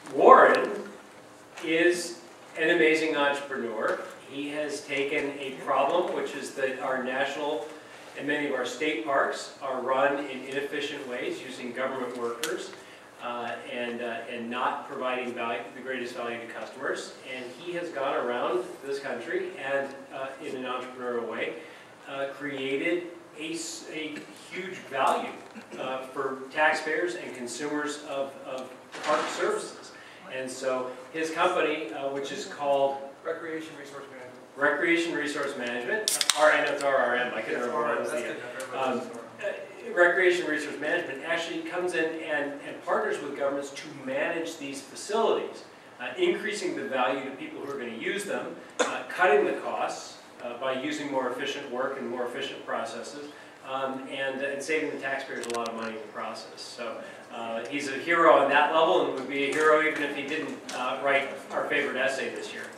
Warren is an amazing entrepreneur. He has taken a problem, which is that our national and many of our state parks are run in inefficient ways using government workers and not providing value, the greatest value to customers. And he has gone around this country and, in an entrepreneurial way, created a huge value for taxpayers and consumers of park services. And so his company, which is called Recreation Resource Management. Recreation Resource Management, I know it's RRM, I couldn't remember what was the Recreation Resource Management actually comes in and partners with governments to manage these facilities, increasing the value to people who are going to use them, cutting the costs by using more efficient work and more efficient processes, and saving the taxpayers a lot of money in the process. So he's a hero on that level, and would be a hero even if he didn't write our favorite essay this year.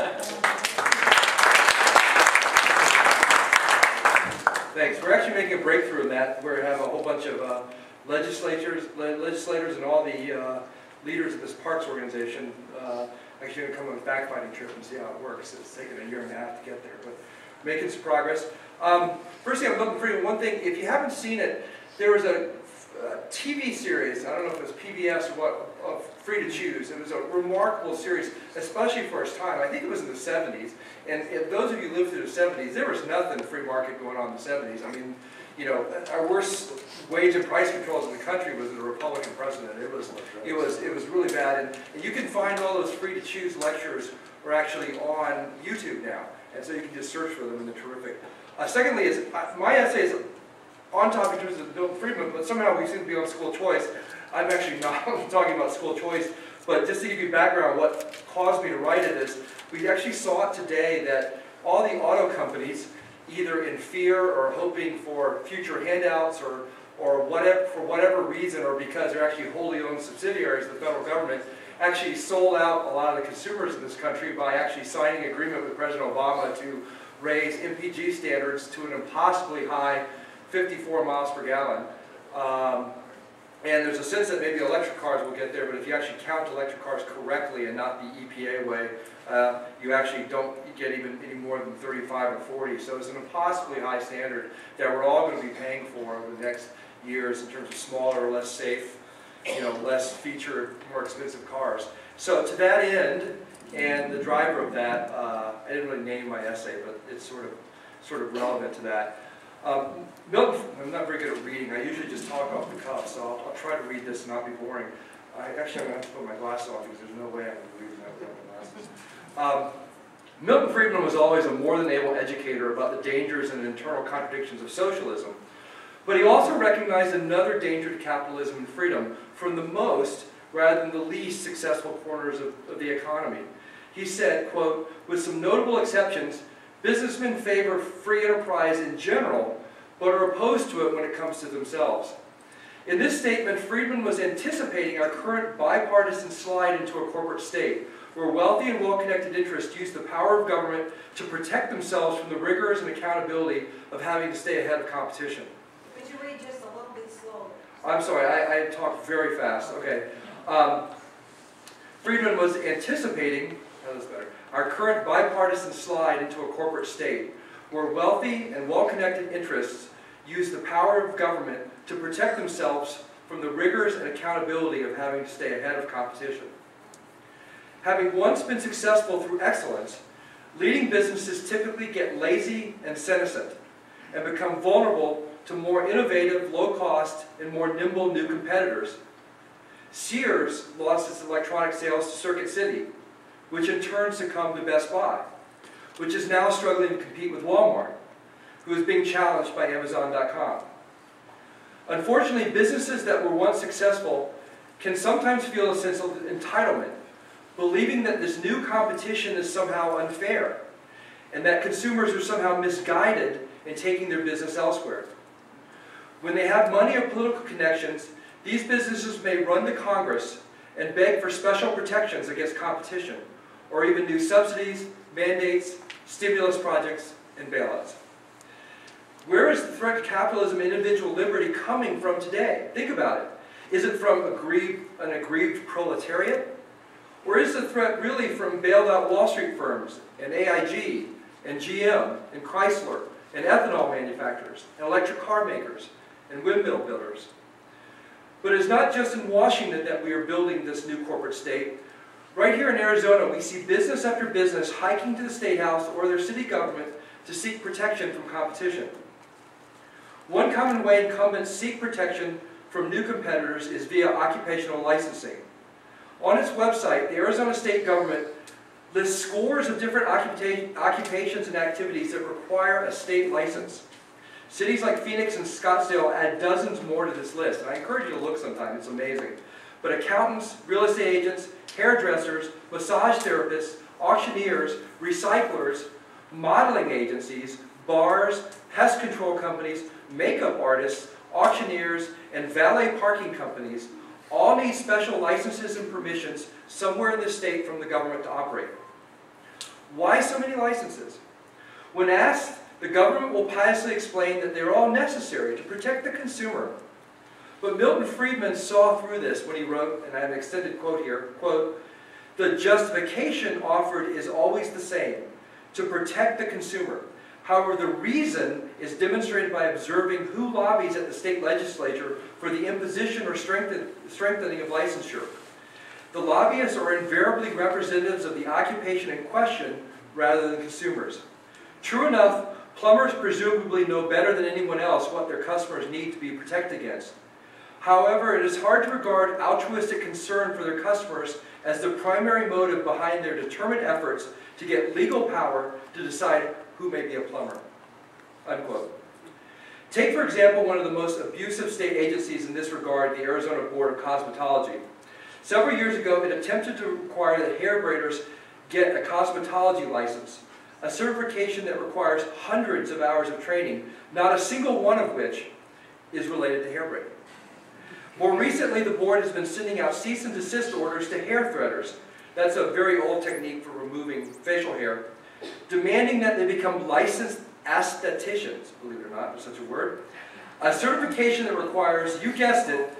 Thanks. We're actually making a breakthrough in that. We have a whole bunch of legislators and all the leaders of this parks organization actually going to come on a fact-finding trip and see how it works. It's taken a year and a half to get there, but making some progress. First thing, I'm looking for you. One thing, if you haven't seen it, there was a TV series, I don't know if it was PBS or what, Free to Choose. It was a remarkable series, especially for its time. I think it was in the 70s. And if those of you lived through the 70s, there was nothing free market going on in the 70s. I mean, you know, our worst wage and price controls in the country was the Republican president. It was really bad. And you can find all those Free to Choose lectures are actually on YouTube now. And so you can just search for them, and they're terrific. Secondly, is my essay is on topic in terms of Milton Friedman, but somehow we seem to be on school choice. I'm actually not talking about school choice, but just to give you background, what caused me to write it is we actually saw it today that all the auto companies, either in fear or hoping for future handouts or whatever, for whatever reason, or because they're actually wholly owned subsidiaries of the federal government, actually sold out a lot of the consumers in this country by actually signing an agreement with President Obama to raise MPG standards to an impossibly high 54 miles per gallon. And there's a sense that maybe electric cars will get there, but if you actually count electric cars correctly and not the EPA way, you actually don't get even any more than 35 or 40. So it's an impossibly high standard that we're all going to be paying for over the next years in terms of smaller or less safe, you know, less featured, more expensive cars. So to that end, and the driver of that, I didn't really name my essay, but it's sort of relevant to that. Milton, I'm not very good at reading. I usually just talk off the cuff, so I'll try to read this and not be boring. Actually, I'm going to have to put my glasses on because there's no way I'm going to read that without my glasses. Milton Friedman was always a more than able educator about the dangers and internal contradictions of socialism, but he also recognized another danger to capitalism and freedom from the most rather than the least successful corners of the economy. He said, quote, "With some notable exceptions, businessmen favor free enterprise in general, but are opposed to it when it comes to themselves." In this statement, Friedman was anticipating our current bipartisan slide into a corporate state, where wealthy and well-connected interests use the power of government to protect themselves from the rigors and accountability of having to stay ahead of competition. Could you read just a little bit slower? I'm sorry, I talked very fast. Okay. Friedman was anticipating, that's better, our current bipartisan slide into a corporate state, where wealthy and well-connected interests use the power of government to protect themselves from the rigors and accountability of having to stay ahead of competition. Having once been successful through excellence, leading businesses typically get lazy and senescent and become vulnerable to more innovative, low-cost, and more nimble new competitors. Sears lost its electronic sales to Circuit City, which in turn succumbed to Best Buy, which is now struggling to compete with Walmart, who is being challenged by Amazon.com. Unfortunately, businesses that were once successful can sometimes feel a sense of entitlement, believing that this new competition is somehow unfair, and that consumers are somehow misguided in taking their business elsewhere. When they have money or political connections, these businesses may run to Congress and beg for special protections against competition, or even new subsidies, mandates, stimulus projects, and bailouts. Where is the threat to capitalism and individual liberty coming from today? Think about it. Is it from an aggrieved proletariat? Or is the threat really from bailed out Wall Street firms and AIG and GM and Chrysler and ethanol manufacturers and electric car makers and windmill builders? But it's not just in Washington that we are building this new corporate state. Right here in Arizona, we see business after business hiking to the State House or their city government to seek protection from competition. One common way incumbents seek protection from new competitors is via occupational licensing. On its website, the Arizona state government lists scores of different occupations and activities that require a state license. Cities like Phoenix and Scottsdale add dozens more to this list, and I encourage you to look sometime, it's amazing. But accountants, real estate agents, hairdressers, massage therapists, auctioneers, recyclers, modeling agencies, bars, pest control companies, makeup artists, auctioneers, and valet parking companies all need special licenses and permissions somewhere in the state from the government to operate. Why so many licenses? When asked, the government will piously explain that they're all necessary to protect the consumer. But Milton Friedman saw through this when he wrote, and I have an extended quote here, quote, "The justification offered is always the same, to protect the consumer. However, the reason is demonstrated by observing who lobbies at the state legislature for the imposition or strengthening of licensure. The lobbyists are invariably representatives of the occupation in question rather than consumers. True enough, plumbers presumably know better than anyone else what their customers need to be protected against. However, it is hard to regard altruistic concern for their customers as the primary motive behind their determined efforts to get legal power to decide who may be a plumber." Unquote. Take, for example, one of the most abusive state agencies in this regard, the Arizona Board of Cosmetology. Several years ago, it attempted to require that hair braiders get a cosmetology license, a certification that requires hundreds of hours of training, not a single one of which is related to hair braiding. More recently, the board has been sending out cease and desist orders to hair threaders. That's a very old technique for removing facial hair, demanding that they become licensed aestheticians, believe it or not, there's such a word. A certification that requires, you guessed it,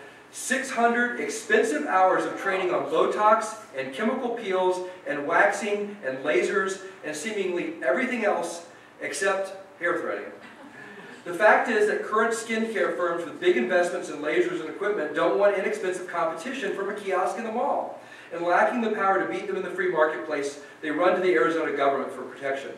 600 expensive hours of training on Botox and chemical peels and waxing and lasers and seemingly everything else except hair threading. The fact is that current skincare firms with big investments in lasers and equipment don't want inexpensive competition from a kiosk in the mall. And lacking the power to beat them in the free marketplace, they run to the Arizona government for protection.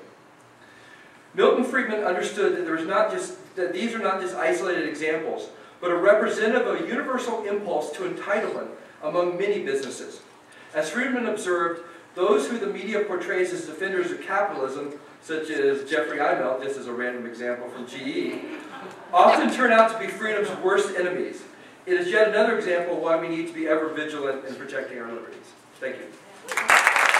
Milton Friedman understood that these are not just isolated examples, but a representative of a universal impulse to entitlement among many businesses. As Friedman observed, those who the media portrays as defenders of capitalism, such as Jeffrey Immelt, just as a random example from GE, often turn out to be freedom's worst enemies. It is yet another example of why we need to be ever vigilant in protecting our liberties. Thank you.